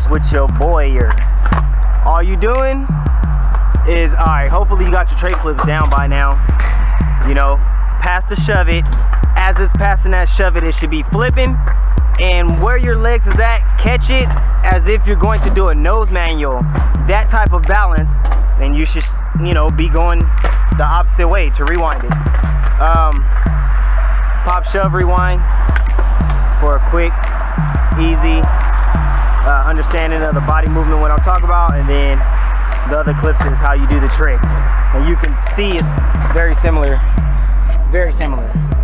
with your boy here. All you doing is, all right, hopefully you got your tray flips down by now. You know, pass the shove it. As it's passing that shove it, it should be flipping. And where your legs is at, catch it as if you're going to do a nose manual. That type of balance, then you should, you know, be going the opposite way to rewind it. Pop, shove, rewind for a quick, easy understanding of the body movement, what I'm talking about, and then the other clips is how you do the trick. And you can see it's very similar, very similar.